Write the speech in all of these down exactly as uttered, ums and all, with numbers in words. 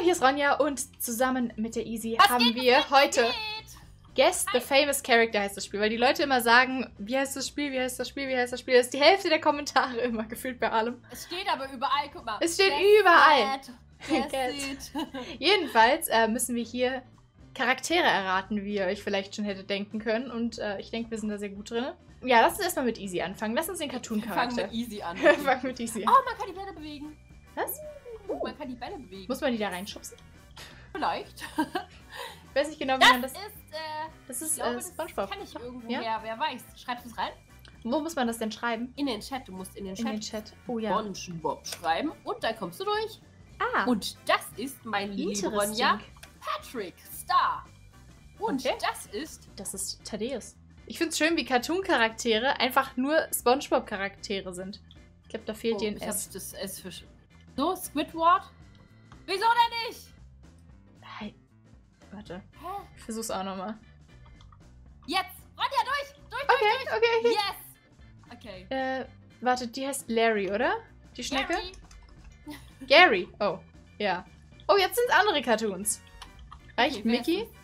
hier ist Ronja und zusammen mit der Easy Was haben geht, wir was heute geht? Guess the Famous Character heißt das Spiel, weil die Leute immer sagen, wie heißt das Spiel, wie heißt das Spiel, wie heißt das Spiel. Das ist die Hälfte der Kommentare immer gefühlt bei allem. Es steht aber überall, guck mal. Es steht Guess überall. it. Guess it. Jedenfalls äh, müssen wir hier Charaktere erraten, wie ihr euch vielleicht schon hättet denken können. Und äh, ich denke, wir sind da sehr gut drin. Ja, lass uns erstmal mit Easy anfangen. Lass uns den Wir Cartoon-Charakter. fangen mit Easy an. Wir fangen mit Easy an. Oh, man kann die Bälle bewegen. Was? Uh, man kann die Bälle bewegen. Muss man die da reinschubsen? Vielleicht. Ich weiß nicht genau, wie Das man das... ist, äh, Das ist ich glaube, äh, das SpongeBob. kann ich irgendwo Ja? her. Wer weiß. Schreibst du es rein? Wo muss man das denn schreiben? In den Chat. Du musst in den Chat, In den Chat. Oh ja. SpongeBob schreiben und dann kommst du durch. Ah, Und das ist mein lieber Ronja, Patrick Star. Und Okay. das ist das ist Thaddeus. Ich finde es schön, wie Cartoon-Charaktere einfach nur SpongeBob-Charaktere sind. Ich glaube, da fehlt oh, dir ein ich hab S. das S für Sch- So, Squidward? Wieso denn nicht? Hey. Warte, Hä? ich versuch's auch nochmal. Jetzt! Ronja, durch! Durch, Okay, durch, okay, durch! okay. Yes! Okay. Äh, warte, die heißt Larry, oder? Die Schnecke? Gary. Gary. Oh, ja. Oh, jetzt sind andere Cartoons. Reicht Okay, wer Mickey? ist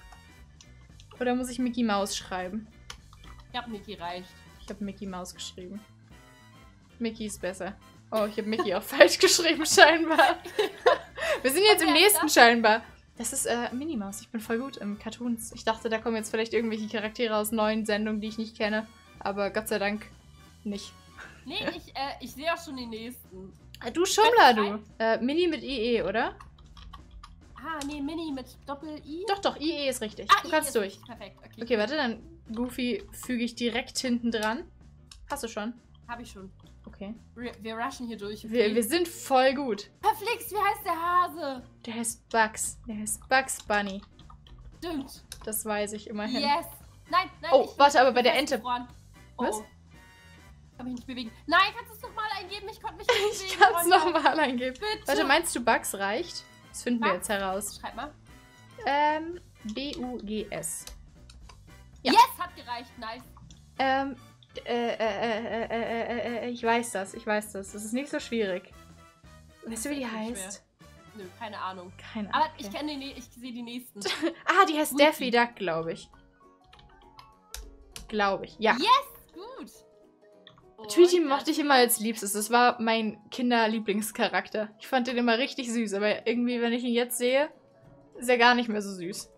Oder muss ich Mickey Mouse schreiben? Ich hab Mickey reicht. Ich habe Mickey Mouse geschrieben. Mickey ist besser. Oh, ich habe Mickey auch falsch geschrieben, scheinbar. Wir sind jetzt Und im wer ist nächsten das? scheinbar. Das ist äh, Minnie Maus. Ich bin voll gut im Cartoons. Ich dachte, da kommen jetzt vielleicht irgendwelche Charaktere aus neuen Sendungen, die ich nicht kenne. Aber Gott sei Dank nicht. Nee, ich, äh, ich sehe auch schon die nächsten. Ah, du Schummler, Kann ich du. Äh, Minnie mit I E, oder? Ah, nee, Mini mit Doppel-I. Doch, doch, I E ist richtig. Ah, du I kannst ist durch. richtig. Perfekt. Okay, Okay, warte, dann Goofy füge ich direkt hinten dran. Hast du schon? Hab ich schon. Okay. Wir, wir rushen hier durch. Okay? Wir, wir sind voll gut. Verflixt, wie heißt der Hase? Der heißt Bugs. Der heißt Bugs Bunny. Stimmt. Das weiß ich immerhin. Yes. Nein, nein. Oh, ich, warte, aber bei ich der bin Ente. festgefroren. Oh, Was? oh. Kann mich nicht bewegen. Nein, kannst du es nochmal eingeben? Ich konnte mich nicht bewegen. Ich kann es Ronja. nochmal eingeben. Bitte. Warte, meinst du Bugs reicht? Das finden wir Bugs? jetzt heraus. Schreib mal. Ähm, B U G S. Ja. Yes, hat gereicht. Nice. Ähm, äh, äh, äh, äh, äh, äh, ich weiß das, ich weiß das. Das ist nicht so schwierig. Weißt du, wie die Das ist nicht heißt? Nö, keine Ahnung. Keine Ahnung. Aber ich kenne die, ich sehe die nächsten. Ah, die heißt Squeaky. Daffy Duck, glaube ich. Glaube ich, ja. Yes, gut. Und Tweety das mochte ich immer als liebstes. Das war mein Kinderlieblingscharakter. Ich fand den immer richtig süß, aber irgendwie, wenn ich ihn jetzt sehe, ist er gar nicht mehr so süß.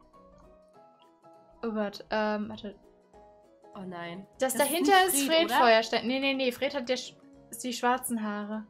Oh Gott, ähm, warte. Oh nein. Das, Das ist dahinter nicht ist Fred, Fred oder? Feuerstein. Nee, nee, nee, Fred hat der Sch ist die schwarzen Haare.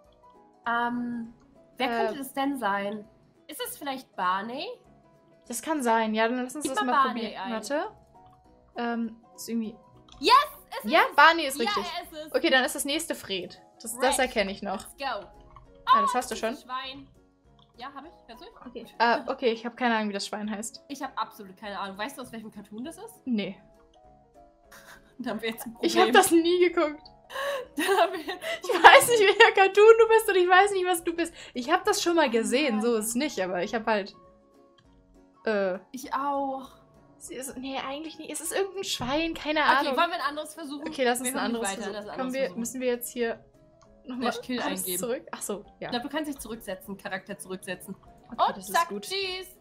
Ähm, wer Äh, könnte das denn sein? Ist es vielleicht Barney? Das kann sein, ja, dann lass uns Gib das mal mal Barney probieren. ein. Warte. Ähm, ist irgendwie... Yes, es Ja, ist Barney ist Ja, richtig. er ist es. Okay, dann ist das nächste Fred. Das, das Right. erkenne ich noch. Let's go. Ah, das hast du schon? Dieses Schwein. Ja, habe ich. Kannst du? Okay, Gut. äh, okay, ich habe keine Ahnung, wie das Schwein heißt. Ich habe absolut keine Ahnung. Weißt du, aus welchem Cartoon das ist? Nee. Da haben wir jetzt ein Ich habe Problem. das nie geguckt. Da haben wir jetzt Ich weiß nicht, welcher Cartoon du bist und ich weiß nicht, was du bist. Ich habe das schon mal gesehen, nein. so ist es nicht, aber ich habe halt... Äh... Ich auch. Sie ist, nee, eigentlich nicht. Es ist irgendein Schwein, keine Okay, Ahnung. wollen wir ein anderes versuchen? Okay, lass uns Wir ein kommen nicht anderes weiter, lass versuchen. ein Kommen anderes wir, versuchen. müssen wir jetzt hier nochmal Slash Kill alles eingeben. zurück? Ach so, ja. Ich glaube, du kannst dich zurücksetzen, Charakter zurücksetzen. Okay, Und das zack, ist gut. tschüss.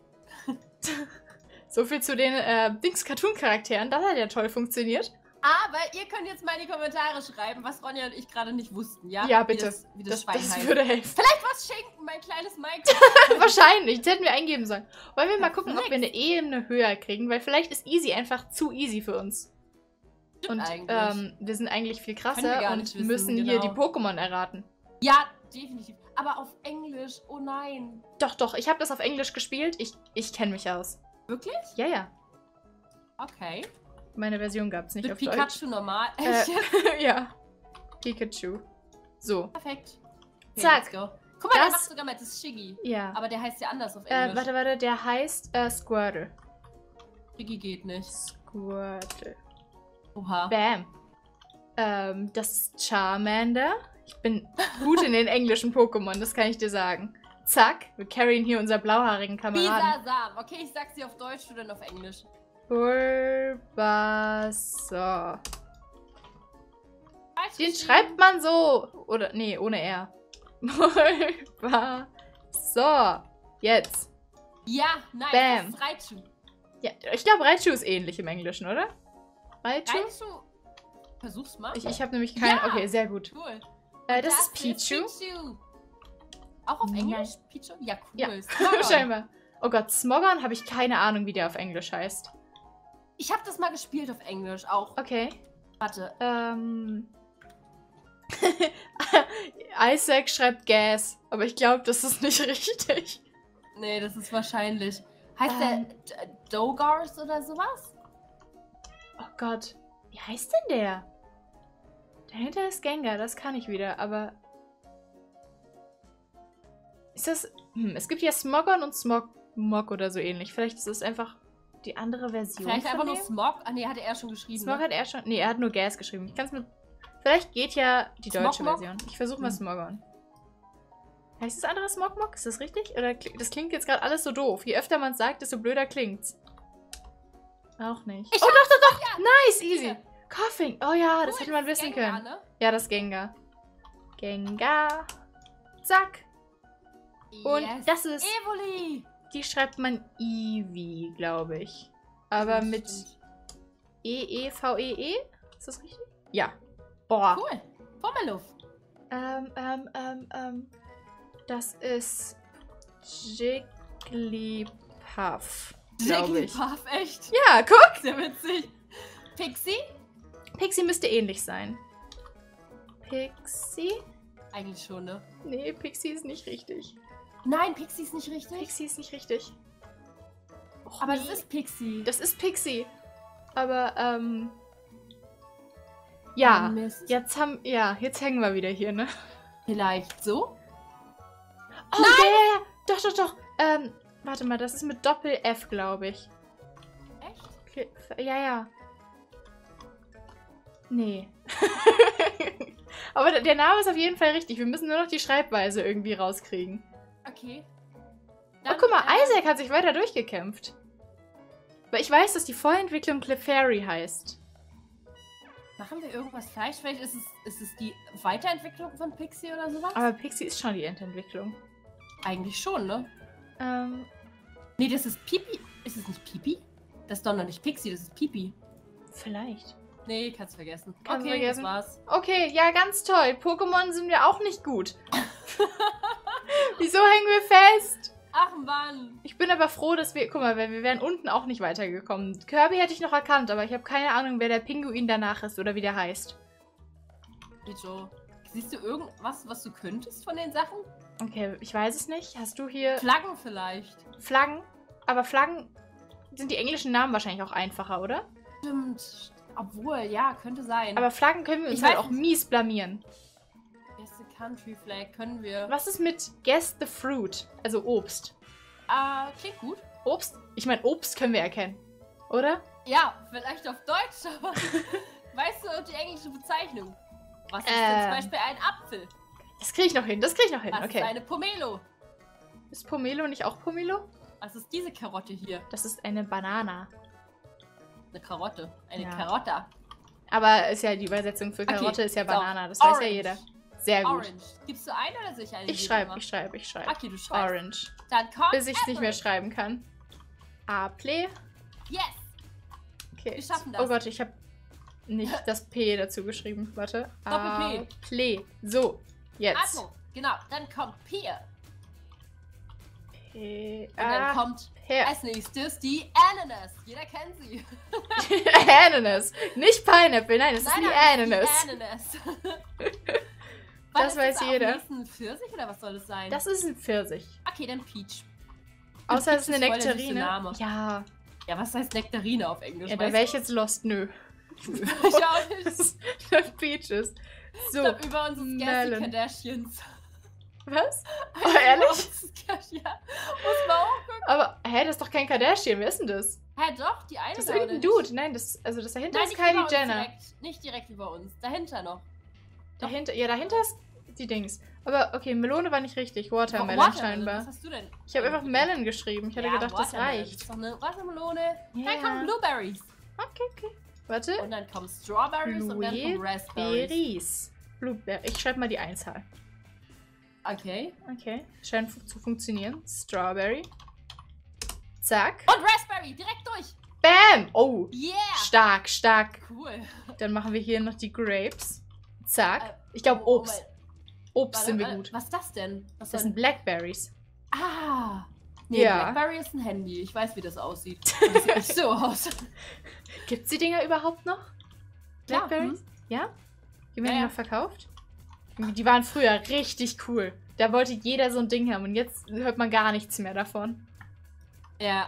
So viel zu den äh, Dings-Cartoon-Charakteren. Das hat ja toll funktioniert. Aber ihr könnt jetzt mal in die Kommentare schreiben, was Ronja und ich gerade nicht wussten, ja? Ja, Wie bitte. das, wie das, Das, Schwein das heißt. würde helfen. Vielleicht was schenken, mein kleines Minecraft. Wahrscheinlich. Das hätten wir eingeben sollen. Wollen wir mal gucken, ob Nix. wir eine Ebene höher kriegen? Weil vielleicht ist easy einfach zu easy für uns. Stimmt Und eigentlich. ähm, wir sind eigentlich viel Können wir krasser gar und nicht wissen, müssen hier die genau. Pokémon erraten. Ja, definitiv. Aber auf Englisch, oh nein. Doch, doch. Ich habe das auf Englisch gespielt. Ich, ich kenne mich aus. Wirklich? Ja, ja. Okay. Meine Version gab es nicht Mit auf Pikachu normal. Äh, Echt? ja. Pikachu. So. Perfekt. Okay, Zack. let's go. Guck mal, der Das- macht sogar mit das Shiggy. Ja. Aber der heißt ja anders auf Äh, Englisch. warte, warte. Der heißt äh, Squirtle. Shiggy geht nicht. Squirtle. Oha. Bam. Ähm, das ist Charmander. Ich bin gut in den englischen Pokémon, das kann ich dir sagen. Zack, wir carryen hier unser blauhaarigen Kameraden. Bisasam. Okay, ich sag sie auf Deutsch, du dann auf Englisch. Bulbasaur. Falsch Den geschrieben. schreibt man so. Oder, nee, ohne R. Bulbasaur. Jetzt. Ja, nice. Bam. Das ist Raichu. Ja, ich glaube, Raichu ist ähnlich im Englischen, oder? Raichu? Raichu. Versuch's mal. Ich, ich habe nämlich keinen. Ja. Okay, sehr gut. Cool. Äh, das, Das ist Pichu. Pichu. Auch auf Nein. Englisch? Pichu? Ja, cool. Ja, Smogon. scheinbar. Oh Gott, Smogon habe ich keine Ahnung, wie der auf Englisch heißt. Ich habe das mal gespielt auf Englisch auch. Okay. Warte. Ähm. Isaac schreibt Gas, aber ich glaube, das ist nicht richtig. Nee, das ist wahrscheinlich. Heißt Ähm. der D- Dogars oder sowas? Oh Gott. Wie heißt denn der? Dahinter ist Gengar, das kann ich wieder, aber. Ist das. Hm, es gibt ja Smogon und Smog Mog oder so ähnlich. Vielleicht ist es einfach die andere Version. Vielleicht von einfach nur dem? Smog. Ah, nee, hatte er schon geschrieben. Smog Ne? hat er schon. Nee, er hat nur Gas geschrieben. Ich kann's mit. Vielleicht geht ja die Smog deutsche Mog? Version. Ich versuche mal Hm. Smogon. Heißt das andere Smogmog? Ist das richtig? Oder kli- das klingt jetzt gerade alles so doof. Je öfter man es sagt, desto blöder klingt's. Auch nicht. Ich oh, doch, doch, doch! Ja. Nice, easy. Hier. Coughing. Oh ja, das Cool, hätte man ist wissen Gengar, können. Ne? Ja, das Gengar. Gengar. Zack. Und yes. das ist. Evoli. Die schreibt man Eevee, glaube ich. Aber Stimmt, mit stimmt. E E V E E? Ist das richtig? Ja. Boah. Cool. Pommeluff. Ähm, ähm, ähm, ähm. Das ist Jigglypuff, glaube ich. Jigglypuff, echt? Ja, guck! Sehr witzig. Pixie? Pixie müsste ähnlich sein. Pixie? Eigentlich schon, ne? Nee, Pixie ist nicht richtig. Nein, Pixie ist nicht richtig. Pixie ist nicht richtig. Och, Aber nee. das ist Pixie. Das ist Pixie. Aber, ähm... Ja, Oh, Mist. jetzt haben... Ja, jetzt hängen wir wieder hier, ne? Vielleicht so? Oh, ja, ja, ja. Doch, doch, doch. Ähm, warte mal, das ist mit Doppel-F, glaube ich. Echt? Okay, ja, ja. Nee. Aber der Name ist auf jeden Fall richtig. Wir müssen nur noch die Schreibweise irgendwie rauskriegen. Okay. Oh, guck mal, äh, Isaac hat sich weiter durchgekämpft. Weil ich weiß, dass die Vorentwicklung Clefairy heißt. Machen wir irgendwas falsch? Vielleicht ist es, ist es die Weiterentwicklung von Pixie oder sowas? Aber Pixie ist schon die Endentwicklung. Eigentlich schon, ne? Ähm, Nee, das ist Pipi. Ist es nicht Pipi? Das ist doch noch nicht Pixie, das ist Pipi. vielleicht. Nee, kannst vergessen. Kannst okay, vergessen. das war's. Okay, ja, ganz toll. Pokémon sind wir auch nicht gut. Wieso hängen wir fest? Ach Mann. Ich bin aber froh, dass wir... Guck mal, wir wir wären unten auch nicht weitergekommen. Kirby hätte ich noch erkannt, aber ich habe keine Ahnung, wer der Pinguin danach ist oder wie der heißt. Bicho. Siehst du irgendwas, was du könntest von den Sachen? Okay, ich weiß es nicht. Hast du hier Flaggen vielleicht. Flaggen? Aber Flaggen sind die englischen Namen wahrscheinlich auch einfacher, oder? Stimmt. Obwohl, ja, könnte sein. Aber Flaggen können wir uns Ich halt weiß auch nicht. mies blamieren. Beste Country Flag können wir. Was ist mit Guess the Fruit? Also Obst. Ah, klingt gut. Obst? Ich meine, Obst können wir erkennen. Oder? Ja, vielleicht auf Deutsch, aber weißt du die englische Bezeichnung? Was ist denn Ähm. zum Beispiel ein Apfel? Das kriege ich noch hin, das kriege ich noch hin. Was ist Okay. eine Pomelo? Ist Pomelo nicht auch Pomelo? Was ist diese Karotte hier? Das ist eine Banana. Eine Karotte. Eine Ja. Karotte. Aber ist ja die Übersetzung für Okay, Karotte ist ja so. Banana. Das weiß ja Orange. jeder. Sehr gut. Orange. Gibst du eine oder soll ich eine Ich geben schreibe, immer? ich schreibe, ich schreibe. Okay, du schreibst. Orange. Dann kommt Bis ich es nicht Apple. mehr schreiben kann. Apple. Yes. Okay. Wir schaffen das. Oh Gott, ich habe nicht das P dazu geschrieben. Warte. Doppel-P. Apple. So, jetzt. Apple. Genau. Dann kommt Pear. P. Und dann Ah, kommt Pear. als nächstes die Ananas. Jeder kennt sie. Ananas. Nicht Pineapple, nein, es ist die Ananas. Die Ananas. Das Was, ist weiß auch jeder. nächsten ein Pfirsich oder was soll das sein? Das ist ein Pfirsich. Okay, dann Peach. Außer es ist eine Peach ist voll der süße Nektarine. Name. Ja, Ja, was heißt Nektarine auf Englisch? ja, da weißt wäre ich jetzt lost. Nö. du? Ich auch nicht. Das Peaches. Ich So, glaub, über uns ist Gassy Melon. Kardashians. was? Oh, Über ehrlich? uns ist Gassy- Ja, muss man auch gucken. Aber, hä, das ist doch kein Kardashian. Wer ist denn das? Hä, doch, die eine Das ist da, oder irgendein nicht? Dude. Nein, das, also das dahinter Nein, ist nicht Kylie über uns Jenner. direkt. Nicht direkt über uns. Dahinter noch. Dahinter, ja, dahinter ist die Dings. Aber okay, Melone war nicht richtig. Watermelon, Watermelon, scheinbar. Was hast du denn? Ich habe einfach Melon geschrieben. Ich hatte Ja, gedacht, das Watermelon. reicht. Das ist doch eine Wassermelone. Ja. Dann kommen Blueberries. Okay, okay. Warte. Und dann kommen Strawberries und dann kommen Raspberries. Blueberries. Blueberry. Ich schreibe mal die Einzahl. Okay. Okay, scheint fu- zu funktionieren. Strawberry. Zack. Und Raspberry, direkt durch. Bam! Oh, Yeah. stark, stark. Cool. Dann machen wir hier noch die Grapes. Zack. Äh, Ich glaube oh, Obst. mein- Obst Warte, sind wir warte, gut. Was ist das denn? Was Das soll- sind Blackberries. Ah. Nee, Ja. Blackberry ist ein Handy. Ich weiß, wie das aussieht. Und das sieht nicht so aus. Gibt's die Dinger überhaupt noch? Klar, Blackberries? Ja? Die werden Ja, die ja. noch verkauft? Die waren früher richtig cool. Da wollte jeder so ein Ding haben und jetzt hört man gar nichts mehr davon. Ja.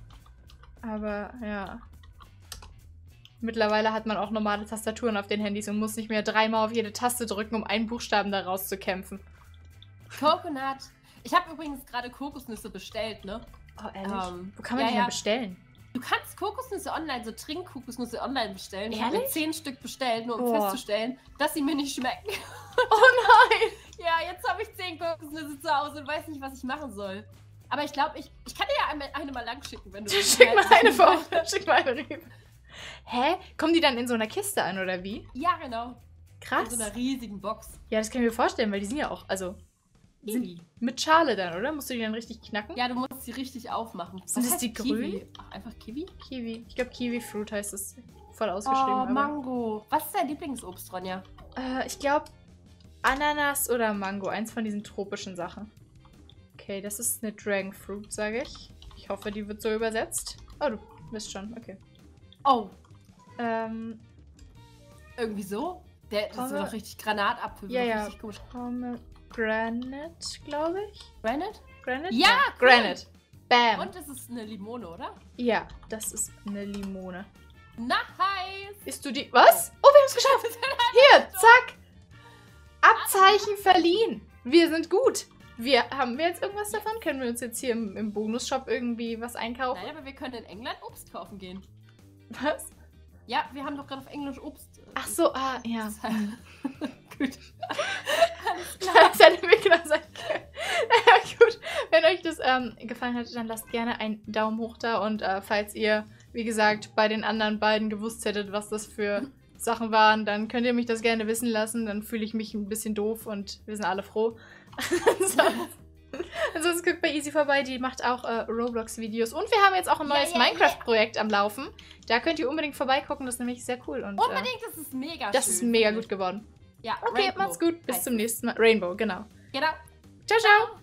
Aber ja. Mittlerweile hat man auch normale Tastaturen auf den Handys und muss nicht mehr dreimal auf jede Taste drücken, um einen Buchstaben da rauszukämpfen. Coconut. Ich habe übrigens gerade Kokosnüsse bestellt, ne? Oh, ehrlich? Ähm, Wo kann man ja, die ja. denn bestellen? Du kannst Kokosnüsse online, so Trinkkokosnüsse online bestellen. Ich habe Ehrlich? mir zehn Stück bestellt, nur um Boah. festzustellen, dass sie mir nicht schmecken. Oh nein! Ja, jetzt habe ich zehn Kokosnüsse zu Hause und weiß nicht, was ich machen soll. Aber ich glaube, ich, ich kann dir ja eine, eine mal lang schicken, wenn du willst. Schick mal eine vor. Schick mal eine rüber. Hä? Kommen die dann in so einer Kiste an, oder wie? Ja, genau. Krass. In so einer riesigen Box. Ja, das kann ich mir vorstellen, weil die sind ja auch, also sind Kiwi. mit Schale dann, oder? Musst du die dann richtig knacken? Ja, du musst sie richtig aufmachen. Sind das heißt die Kiwi? grünen? Ach, einfach Kiwi? Kiwi. Ich glaube, Kiwi Fruit heißt es. Voll Oh, ausgeschrieben. aber, Mango. Was ist dein Lieblingsobst, Ronja? äh, ich glaube, Ananas oder Mango. Eins von diesen tropischen Sachen. Okay, das ist eine Dragon Fruit, sage ich. Ich hoffe, die wird so übersetzt. Oh, du bist schon. Okay. Oh, Ähm, irgendwie so? Der das ist Pommes- doch richtig Granatapfel. Ja, wird ja. Richtig komisch. Pomegranate, glaube ich. Granite? Granite? Ja, cool. Granite. Bam. Und es ist eine Limone, oder? Ja, das ist eine Limone. Nice! Isst du die... Was? Oh, wir haben es geschafft. Hier, zack. Abzeichen verliehen. Wir sind gut. Wir, haben wir jetzt irgendwas davon? Können wir uns jetzt hier im, im Bonusshop irgendwie was einkaufen? Nein, aber wir können in England Obst kaufen gehen. Was? Ja, wir haben doch gerade auf Englisch Obst. äh, Ach so, ah, ja. Gut. Das hätte mir klar sein können. Ja, gut. Wenn euch das ähm, gefallen hat, dann lasst gerne einen Daumen hoch da. Und äh, falls ihr, wie gesagt, bei den anderen beiden gewusst hättet, was das für Sachen waren, dann könnt ihr mich das gerne wissen lassen. Dann fühle ich mich ein bisschen doof und wir sind alle froh. Ansonsten, ansonsten guckt bei Easy vorbei, die macht auch äh, Roblox-Videos. Und wir haben jetzt auch ein Ja, neues ja, ja. Minecraft-Projekt am Laufen. Da könnt ihr unbedingt vorbeigucken, das ist nämlich sehr cool. Und, äh, Unbedingt, das ist mega das schön. ist mega finde gut ich. geworden. Ja, Okay, Rainbow macht's gut. Bis heißt zum es. nächsten Mal. Rainbow, genau. Genau. Ciao, ciao.